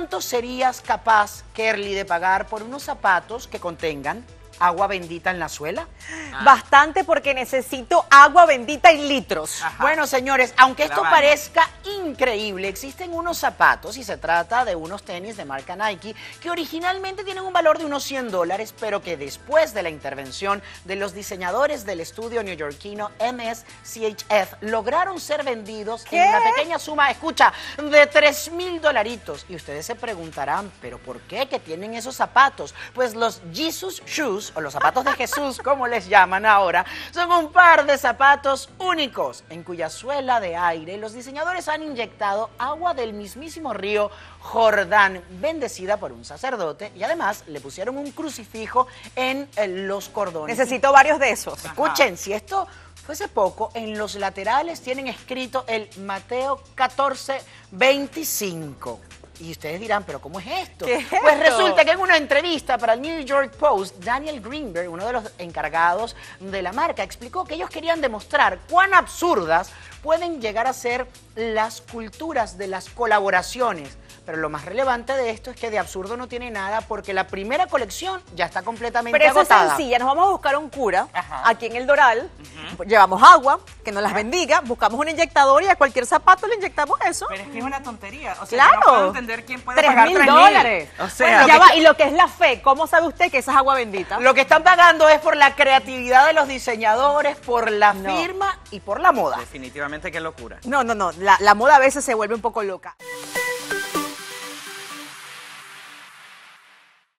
¿cuánto serías capaz, Kerly, de pagar por unos zapatos que contengan agua bendita en la suela? Bastante, porque necesito agua bendita en litros. Ajá. Bueno, señores, aunque esto baño. parezca increíble, existen unos zapatos, y se trata de unos tenis de marca Nike, que originalmente tienen un valor de unos $100, pero que después de la intervención de los diseñadores del estudio neoyorquino MSCHF, lograron ser vendidos en una pequeña suma, escucha, de $3,000. Y ustedes se preguntarán, ¿pero por qué que tienen esos zapatos? Pues los Jesus Shoes, o los zapatos de Jesús, como les llaman ahora, son un par de zapatos únicos, en cuya suela de aire los diseñadores han inyectado agua del mismísimo río Jordán, bendecida por un sacerdote, y además le pusieron un crucifijo en los cordones. Necesito varios de esos. Escuchen, si esto fuese poco, en los laterales tienen escrito el Mateo 14:25. Y ustedes dirán, ¿pero cómo es esto? ¿Qué es Pues esto? resulta que en una entrevista para el New York Post, Daniel Greenberg, uno de los encargados de la marca, explicó que ellos querían demostrar cuán absurdas pueden llegar a ser las culturas de las colaboraciones. Pero lo más relevante de esto es que de absurdo no tiene nada, porque la primera colección ya está completamente Pero eso es agotada. sencilla, nos vamos a buscar un cura Ajá. aquí en el Doral, llevamos agua, que nos las bendiga, buscamos un inyectador y a cualquier zapato le inyectamos eso. Pero es que es una tontería. O sea, Claro. yo no puedo entender quién puede pagar $3,000. O sea, Ya va, y lo que es la fe, ¿cómo sabe usted que esa es agua bendita? Lo que están pagando es por la creatividad de los diseñadores, por la No. firma y por la moda. definitivamente qué locura. No, la moda a veces se vuelve un poco loca.